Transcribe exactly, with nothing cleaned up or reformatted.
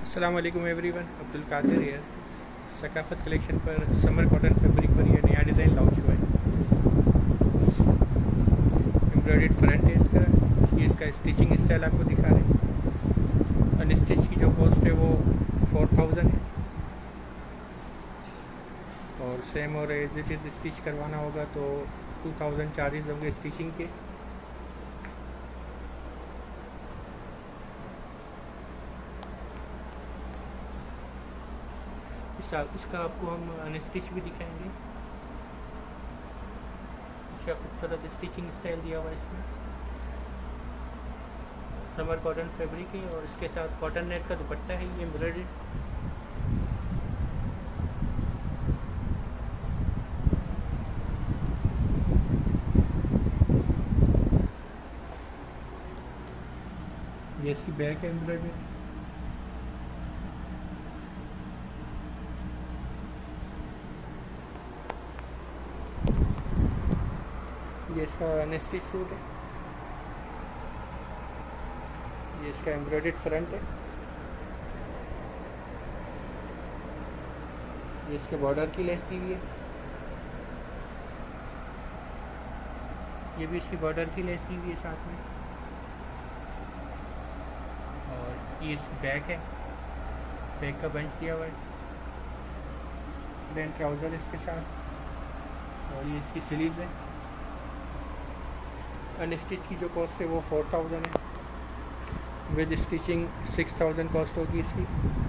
अस्सलाम वालेकुम everyone, Abdul Kadir here. Saqafat collection पर समर कॉटन फैब्रिक पर यह नया डिज़ाइन लॉन्च हुआ है। एम्ब्रॉयडर्ड फ्रंट है इसका। ये इसका स्टिचिंग स्टाइल आपको दिखा रहे हैं। अनस्टिच की जो कॉस्ट है वो फोर थाउजेंड है और सेम और एज इट इज स्टिच करवाना होगा तो टू थाउजेंड चार्जेस होंगे स्टिचिंग के। इसका आपको हम अनस्टिच भी दिखाएंगे। इसका खूबसूरत स्टिचिंग स्टाइल दिया हुआ है इसमें। समर कॉटन फैब्रिक है और इसके साथ कॉटन नेट का दुपट्टा है ये एम्ब्रॉयडर्ड। ये इसकी बैक है एम्ब्रॉयडर्ड। ये इसका अनस्टिच सूट है। ये इसका एम्ब्रॉयडर्ड फ्रंट है। ये इसके बॉर्डर की लेस दी हुई है। ये भी इसकी बॉर्डर की लेस दी हुई है साथ में। और ये इसकी बैक है, बैक का बंच दिया हुआ है। प्लेन ट्राउज़र इसके साथ और ये इसकी स्लीव्स है। अनस्टिच की जो कॉस्ट है वो फोर थाउजेंड है। With stitching six thousand cost होगी इसकी।